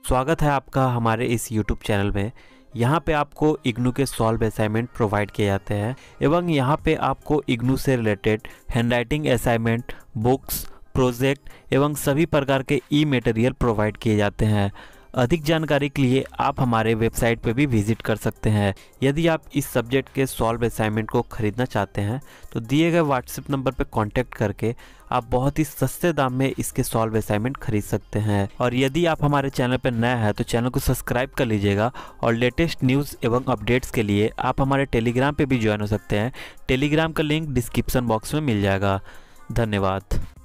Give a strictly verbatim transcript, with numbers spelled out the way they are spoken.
स्वागत है आपका हमारे इस यूट्यूब चैनल में। यहाँ पे आपको इग्नू के सॉल्व असाइनमेंट प्रोवाइड किए जाते हैं एवं यहाँ पे आपको इग्नू से related handwriting assignment, books, project एवं सभी प्रकार के ई मटेरियल प्रोवाइड किए जाते हैं। अधिक जानकारी के लिए आप हमारे वेबसाइट पे भी विजिट कर सकते हैं। यदि आप इस सब्जेक्ट के सॉल्व असाइनमेंट को खरीदना चाहते हैं तो दिए गए व्हाट्सएप नंबर पर कांटेक्ट करके आप बहुत ही सस्ते दाम में इसके सॉल्व असाइनमेंट खरीद सकते हैं। और यदि आप हमारे चैनल पर नया है तो चैनल को सब्सक्राइब कर लीजिएगा और लेटेस्ट न्यूज़ एवं अपडेट्स के लिए आप हमारे टेलीग्राम पे भी ज्वाइन हो सकते हैं। टेलीग्राम का लिंक डिस्क्रिप्शन बॉक्स में मिल जाएगा। धन्यवाद।